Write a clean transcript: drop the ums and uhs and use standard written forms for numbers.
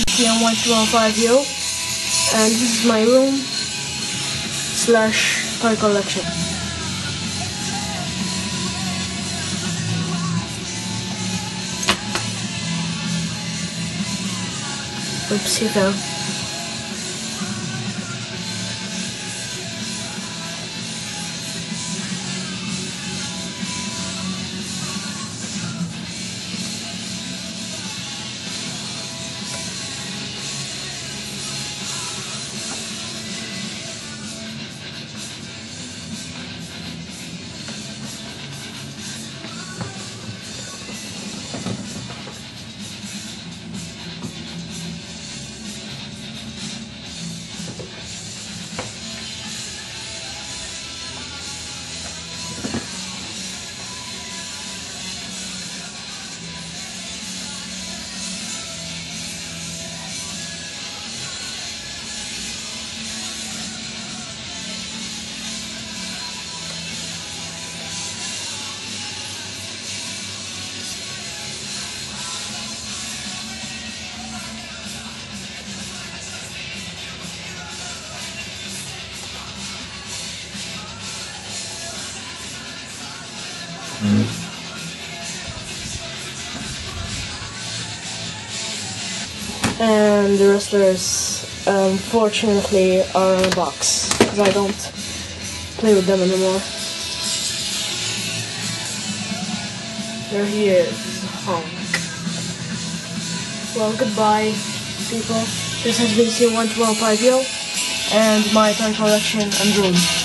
VCM1215 yo, and this is my room slash toy collection. Oops, he fell. And the wrestlers, unfortunately, are in a box because I don't play with them anymore. There he is, Hunk. Well, goodbye, people. This has been VCM1215 yo, and my toy collection and room.